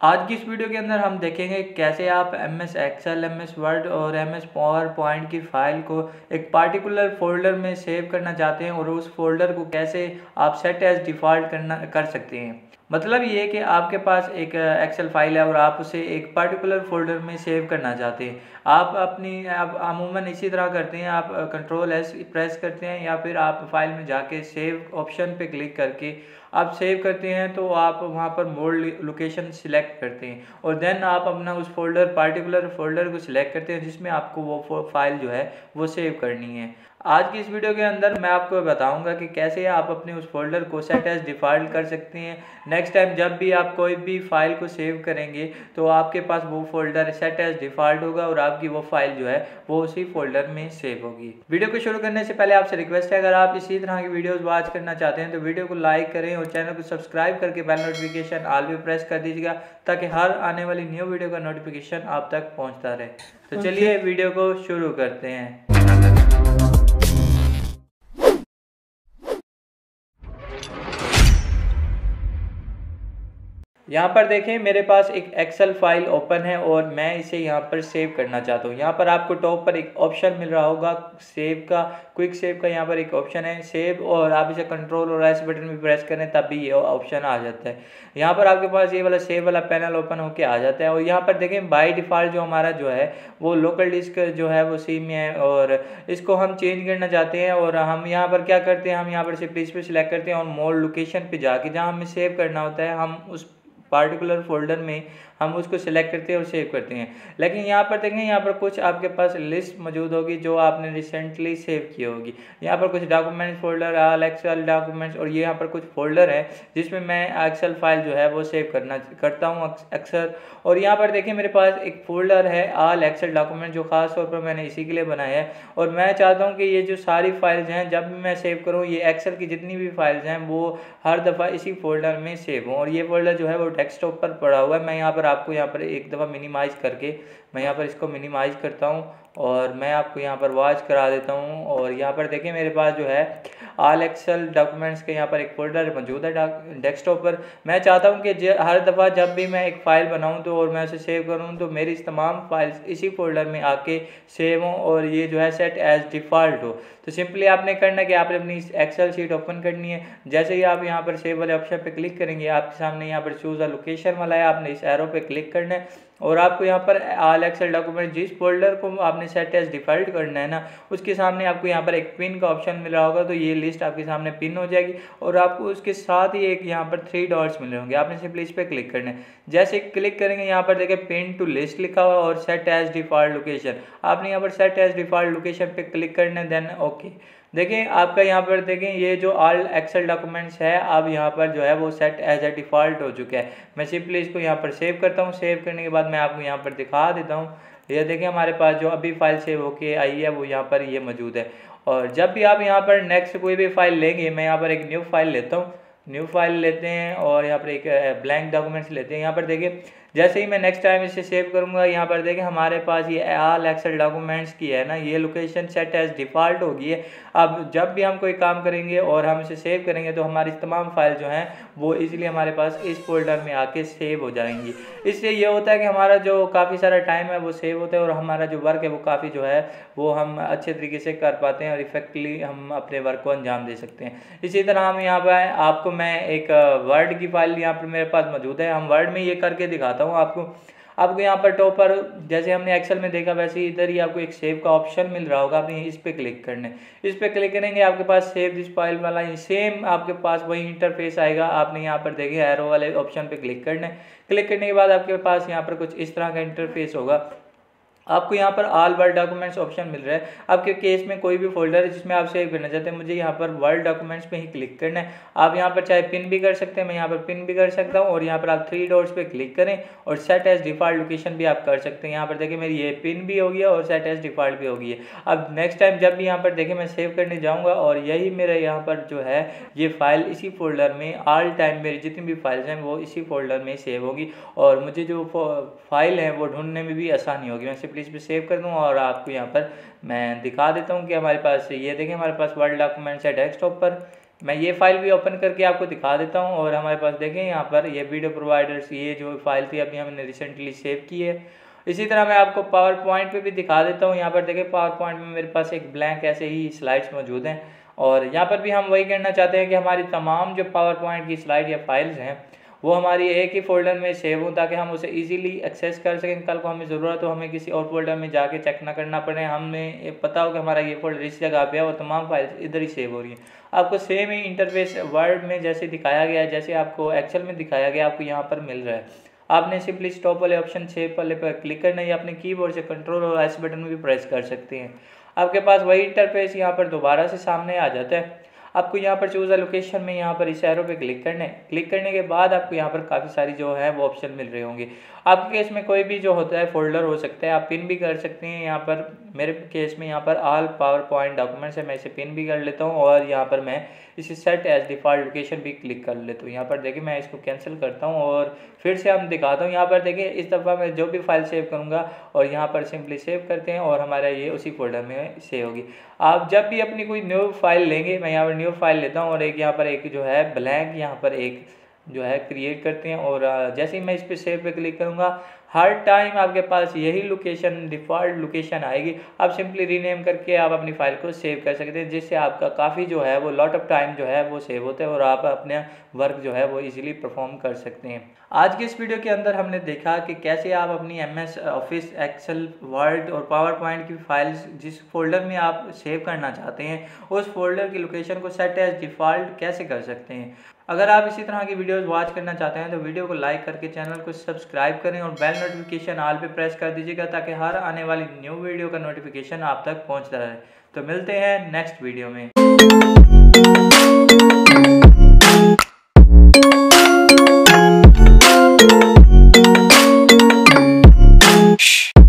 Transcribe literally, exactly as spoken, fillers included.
आज की इस वीडियो के अंदर हम देखेंगे कैसे आप M S Excel, M S Word और एम एस पावर पॉइंट की फाइल को एक पार्टिकुलर फोल्डर में सेव करना चाहते हैं और उस फोल्डर को कैसे आप सेट एज डिफ़ॉल्ट करना कर सकते हैं। मतलब ये है कि आपके पास एक एक्सेल फाइल है और आप उसे एक पार्टिकुलर फोल्डर में सेव करना चाहते हैं। आप अपनी आप अमूमन इसी तरह करते हैं, आप कंट्रोल एस प्रेस करते हैं या फिर आप फाइल में जाके सेव ऑप्शन पे क्लिक करके आप सेव करते हैं, तो आप वहाँ पर मोड लोकेशन सिलेक्ट करते हैं और देन आप अपना उस फोल्डर पार्टिकुलर फोल्डर को सिलेक्ट करते हैं जिसमें आपको वो फाइल जो है वो सेव करनी है। आज की इस वीडियो के अंदर मैं आपको बताऊंगा कि कैसे आप अपने उस फोल्डर को सेट एज डिफ़ॉल्ट कर सकते हैं। नेक्स्ट टाइम जब भी आप कोई भी फाइल को सेव करेंगे तो आपके पास वो फोल्डर सेट एज डिफ़ॉल्ट होगा और आपकी वो फाइल जो है वो उसी फोल्डर में सेव होगी। वीडियो को शुरू करने से पहले आपसे रिक्वेस्ट है, अगर आप इसी तरह की वीडियोस वॉच करना चाहते हैं तो वीडियो को लाइक करें और चैनल को सब्सक्राइब करके बेल नोटिफिकेशन ऑल पे प्रेस कर दीजिएगा ताकि हर आने वाली न्यू वीडियो का नोटिफिकेशन आप तक पहुँचता रहे। तो चलिए वीडियो को शुरू करते हैं। यहाँ पर देखें मेरे पास एक एक्सेल फाइल ओपन है और मैं इसे यहाँ पर सेव करना चाहता हूँ। यहाँ पर आपको टॉप पर एक ऑप्शन मिल रहा होगा सेव का, क्विक सेव का। यहाँ पर एक ऑप्शन है सेव और आप इसे कंट्रोल और एस बटन भी प्रेस करें तब भी ये ऑप्शन आ जाता है। यहाँ पर आपके पास ये वाला सेव वाला पैनल ओपन होके आ जाता है और यहाँ पर देखें बाय डिफ़ॉल्ट जो हमारा जो है वो लोकल डिस्क जो है वो सी में है और इसको हम चेंज करना चाहते हैं। और हम यहाँ पर क्या करते हैं, हम यहाँ पर सिर्फ इस पर सिलेक्ट करते हैं और मोड लोकेशन पे जाके जहाँ हमें सेव करना होता है हम उस पार्टिकुलर फोल्डर में हम उसको सिलेक्ट करते हैं और सेव करते हैं। लेकिन यहाँ पर देखें, यहाँ पर कुछ आपके पास लिस्ट मौजूद होगी जो आपने रिसेंटली सेव की होगी। यहाँ पर कुछ documents folder, all Excel documents और ये यहाँ पर कुछ फोल्डर है जिसमें मैं एक्सेल फाइल जो है वो सेव करना करता हूँ अक्सर। और यहाँ पर देखिए मेरे पास एक फोल्डर है ऑल एक्सेल डॉक्यूमेंट जो खास तौर पर मैंने इसी के लिए बनाया है और मैं चाहता हूँ कि ये जो सारी फाइल्स हैं जब भी मैं सेव करूँ ये एक्सेल की जितनी भी फाइल्स हैं वो हर दफ़ा इसी फोल्डर में सेव हों। और ये फोल्डर जो है वो डेस्कटॉप पर पड़ा हुआ है। मैं यहाँ पर आपको यहाँ पर एक दफ़ा मिनिमाइज़ करके मैं यहाँ पर इसको मिनिमाइज़ करता हूँ और मैं आपको यहाँ पर वॉच करा देता हूँ। और यहाँ पर देखिए मेरे पास जो है ऑल एक्सेल डॉक्यूमेंट्स के यहाँ पर एक फ़ोल्डर मौजूद है डेस्कटॉप पर। मैं चाहता हूँ कि हर दफ़ा जब भी मैं एक फ़ाइल बनाऊँ तो और मैं उसे सेव करूँ तो मेरी तमाम फाइल्स इसी फोल्डर में आके सेव हों और ये जो है सेट एज डिफ़ॉल्ट हो। तो सिंपली आपने करना है कि आपने अपनी एक्सेल शीट ओपन करनी है। जैसे ही आप यहाँ पर सेव वाले ऑप्शन पे क्लिक करेंगे आपके सामने यहाँ पर चूज़ अ लोकेशन वाला है, आपने इस एरो पे क्लिक करना है और आपको यहाँ पर ऑल एक्सेल डॉक्यूमेंट जिस फोल्डर को आपने सेट एज डिफ़ॉल्ट करना है ना उसके सामने आपको यहाँ पर एक पिन का ऑप्शन मिल रहा होगा। तो ये लिस्ट आपके सामने पिन हो जाएगी और आपको उसके साथ ही एक यहाँ पर थ्री डॉट्स मिल रहे होंगे, आपने सिंपली इस पर क्लिक करना है। जैसे क्लिक करेंगे यहाँ पर देखिए पिन टू लिस्ट लिखा हुआ और सेट एज डिफ़ॉल्ट लोकेशन, आपने यहाँ पर सेट एज डिफ़ॉल्ट लोकेशन पे क्लिक करना है देन ओके। देखें आपका यहाँ पर देखें ये जो ऑल एक्सेल डॉक्यूमेंट्स है अब यहाँ पर जो है वो सेट एज ए डिफ़ॉल्ट हो चुका है। मैं सिंपली इसको यहाँ पर सेव करता हूँ। सेव करने के बाद मैं आपको यहाँ पर दिखा देता हूँ। ये देखें हमारे पास जो अभी फाइल सेव होके आई है वो यहाँ पर ये मौजूद है। और जब भी आप यहाँ पर नेक्स्ट कोई भी फाइल लेंगे, मैं यहाँ पर एक न्यू फाइल लेता हूँ, न्यू फाइल लेते हैं और यहाँ पर एक ब्लैंक डॉक्यूमेंट्स लेते हैं। यहाँ पर देखिए जैसे ही मैं नेक्स्ट टाइम इसे सेव करूँगा यहाँ पर देखिए हमारे पास ये ऑल एक्सेल डॉक्यूमेंट्स की है ना ये लोकेशन सेट एज डिफ़ॉल्ट होगी है। अब जब भी हम कोई काम करेंगे और हम इसे सेव करेंगे तो हमारी तमाम फाइल जो हैं वो इजीली हमारे पास इस फोल्डर में आके सेव हो जाएंगी। इससे ये होता है कि हमारा जो काफ़ी सारा टाइम है वो सेव होता है और हमारा जो वर्क है वो काफ़ी जो है वो हम अच्छे तरीके से कर पाते हैं और इफेक्टिवली हम अपने वर्क को अंजाम दे सकते हैं। इसी तरह हम यहाँ पर आपको मैं एक वर्ड की फाइल यहाँ पर मेरे पास मौजूद है, हम वर्ड में ये करके दिखाता हूँ आपको। आपको यहाँ पर टॉप पर जैसे हमने एक्सेल में देखा वैसे ही इधर ही आपको एक सेव का ऑप्शन मिल रहा होगा, आपने इस पे क्लिक करना है। इस पे क्लिक करेंगे आपके पास सेव दिस फाइल वाला सेम आपके पास वही इंटरफेस आएगा। आपने यहाँ पर देखें एरो वाले ऑप्शन पे क्लिक करना है। क्लिक करने के बाद आपके पास यहाँ पर कुछ इस तरह का इंटरफेस होगा। आपको यहाँ पर ऑल वर्ड डॉक्यूमेंट्स ऑप्शन मिल रहा है। आपके केस में कोई भी फोल्डर है जिसमें आप सेव करना चाहते हैं, मुझे यहाँ पर वर्ड डॉक्यूमेंट्स पे ही क्लिक करना है। आप यहाँ पर चाहे पिन भी कर सकते हैं, मैं यहाँ पर पिन भी कर सकता हूँ और यहाँ पर आप थ्री डॉट्स पे क्लिक करें और सेट एज डिफ़ॉल्ट लोकेशन भी आप कर सकते हैं। यहाँ पर देखिए मेरी ये पिन भी हो गया और सेट एज डिफ़ॉल्ट भी हो गई है। अब नेक्स्ट टाइम जब भी यहाँ पर देखिए मैं सेव करने जाऊँगा और यही मेरे यहाँ पर जो है ये फाइल इसी फोल्डर में ऑल टाइम मेरी जितनी भी फाइल्स हैं वो इसी फोल्डर में सेव होगी और मुझे जो फाइल है वो ढूंढने में भी आसानी होगी। मैं सिंपली इस पर सेव कर दूँ और आपको यहाँ पर मैं दिखा देता हूँ कि हमारे पास ये देखें हमारे पास वर्ड डॉक्यूमेंट्स है डेस्कटॉप पर। मैं ये फ़ाइल भी ओपन करके आपको दिखा देता हूँ। और हमारे पास देखें यहाँ पर ये वीडियो प्रोवाइडर्स, ये जो फाइल थी अभी हमने रिसेंटली सेव की है। इसी तरह मैं आपको पावर पॉइंट पे भी दिखा देता हूँ। यहाँ पर देखें पावर पॉइंट में मेरे पास एक ब्लैंक ऐसे ही स्लाइड्स मौजूद हैं और यहाँ पर भी हम वही करना चाहते हैं कि हमारी तमाम जो पावर पॉइंट की स्लाइड या फाइल्स हैं वो हमारी एक ही फ़ोल्डर में सेव हों ताकि हम उसे इजीली एक्सेस कर सकें। कल को हमें ज़रूरत हो हमें किसी और फोल्डर में जाके चेक ना करना पड़े, हमें पता हो कि हमारा ये फोल्डर इस जगह पे है, वो तमाम फाइल्स इधर ही सेव हो रही हैं। आपको सेम ही इंटरफेस वर्ड में जैसे दिखाया गया है, जैसे आपको एक्सेल में दिखाया गया, आपको यहाँ पर मिल रहा है। आपने सिंपली स्टॉप वाले ऑप्शन सेव वाले पर क्लिक करना है या अपने कीबोर्ड से कंट्रोल और एस बटन भी प्रेस कर सकते हैं। आपके पास वही इंटरफेस यहाँ पर दोबारा से सामने आ जाता है। आपको यहाँ पर चूज़ अ लोकेशन में यहाँ पर इस एरो पे क्लिक करना है। क्लिक करने के बाद आपको यहाँ पर काफ़ी सारी जो है वो ऑप्शन मिल रहे होंगे। आपके केस में कोई भी जो होता है फोल्डर हो सकता है, आप पिन भी कर सकते हैं। यहाँ पर मेरे केस में यहाँ पर ऑल पावर पॉइंट डॉक्यूमेंट्स है, मैं इसे पिन भी कर लेता हूँ और यहाँ पर मैं इसे सेट एज डिफ़ॉल्ट लोकेशन भी क्लिक कर लेता हूँ। यहाँ पर देखिए मैं इसको कैंसिल करता हूँ और फिर से हम दिखाता हूँ। यहाँ पर देखिए इस दफ़ा मैं जो भी फाइल सेव करूँगा और यहाँ पर सिंपली सेव करते हैं और हमारा ये उसी फोल्डर में सेव होगी। आप जब भी अपनी कोई न्यू फाइल लेंगे, मैं यहाँ पर न्यू फाइल लेता हूँ और एक यहाँ पर एक जो है ब्लैंक यहाँ पर एक जो है क्रिएट करते हैं और जैसे ही मैं इस पर सेव पे क्लिक करूँगा हर टाइम आपके पास यही लोकेशन डिफ़ॉल्ट लोकेशन आएगी। आप सिंपली रीनेम करके आप अपनी फ़ाइल को सेव कर सकते हैं, जिससे आपका काफ़ी जो है वो लॉट ऑफ टाइम जो है वो सेव होता है और आप अपने वर्क जो है वो इजीली परफॉर्म कर सकते हैं। आज की इस वीडियो के अंदर हमने देखा कि कैसे आप अपनी M S Office, Excel, Word और पावर पॉइंट की फाइल्स जिस फोल्डर में आप सेव करना चाहते हैं उस फोल्डर की लोकेशन को सेट एज डिफ़ॉल्ट कैसे कर सकते हैं। अगर आप इसी तरह की वीडियोस वॉच करना चाहते हैं तो वीडियो को लाइक करके चैनल को सब्सक्राइब करें और बेल नोटिफिकेशन ऑल पे प्रेस कर दीजिएगा ताकि हर आने वाली न्यू वीडियो का नोटिफिकेशन आप तक पहुंचता रहे। तो मिलते हैं नेक्स्ट वीडियो में।